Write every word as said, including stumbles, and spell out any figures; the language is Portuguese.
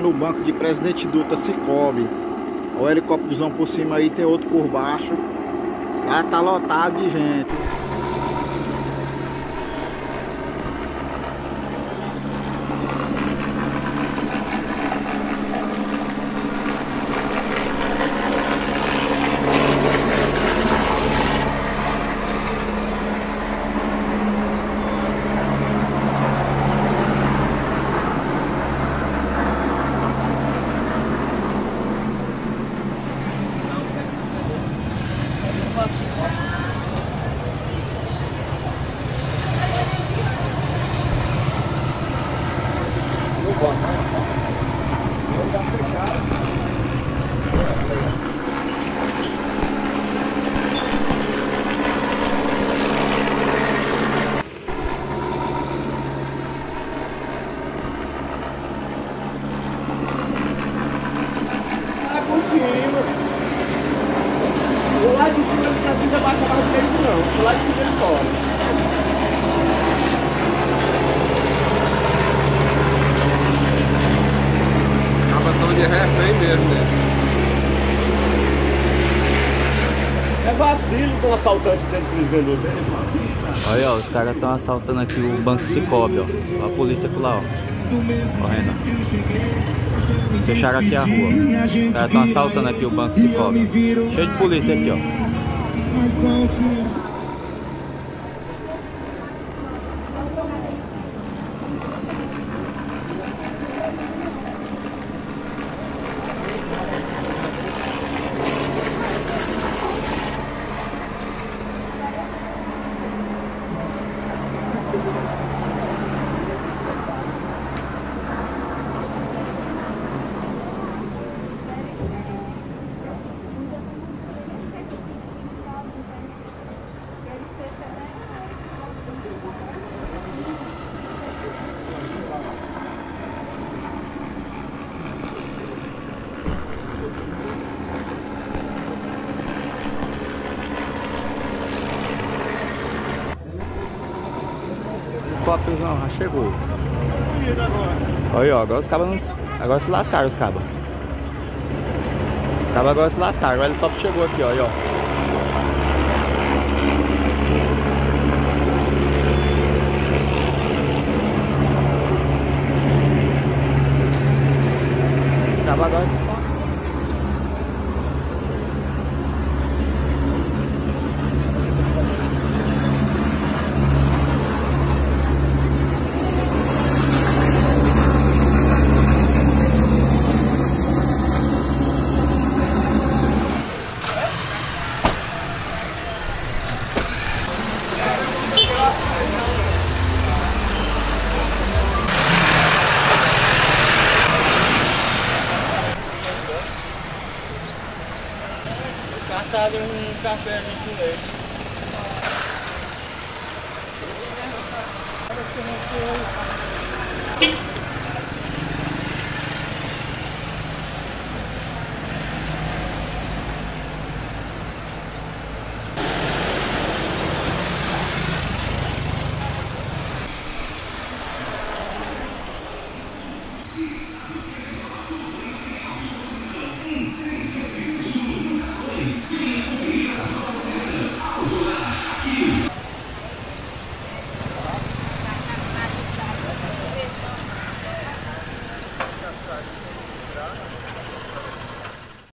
no banco de Presidente Dutra, Cicobi. O helicópterozão por cima aí, tem outro por baixo. Lá tá lotado de gente. O lado de cima não precisa baixar mais do que isso não. O lado de cima ele corre. Acaba de refém mesmo, né? É vacilo com o assaltante dentro do vendedor dele. Olha, ó, os caras estão assaltando aqui o Banco Cicobi, ó. Ó a polícia por lá, ó. Correndo. Fecharam aqui a rua. Os caras estão assaltando aqui o Banco Cicobi. Cheio de polícia aqui, ó. O helicópterozão já chegou. Olha, ó, agora os cabas não... Agora se lascaram os cabas. Os cabas agora se lascaram. Agora o helicóptero chegou aqui, ó, olha, ó. Os cabas agora se... Passado um café com leite.